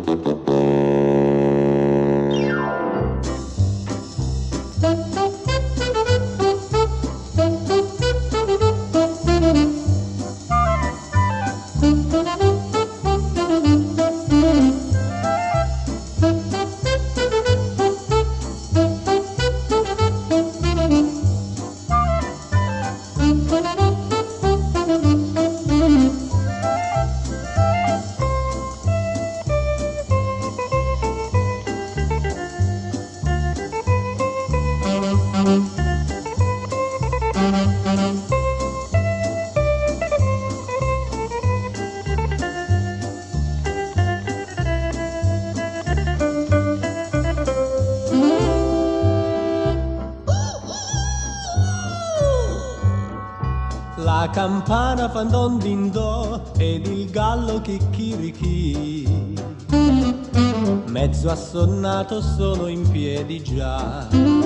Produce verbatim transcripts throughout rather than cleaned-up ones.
La campana fa don din do ed il gallo chicchirichì. Mezzo assonnato sono in piedi già.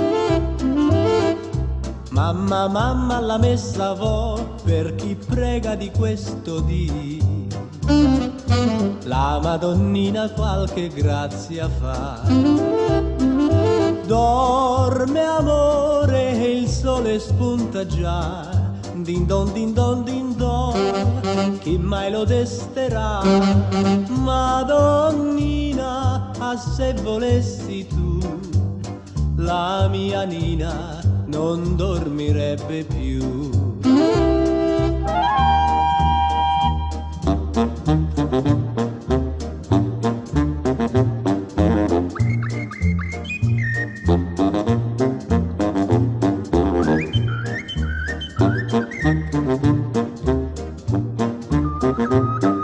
Mamma, mamma, alla messa vo per chi prega di questo dì. La Madonnina qualche grazia fa. Dorme amore e il sole spunta già. Din don, din don, din don, chi mai lo desterà? Madonnina, ah, se volessi tu, la mia Nina non dormirebbe più. Thank you.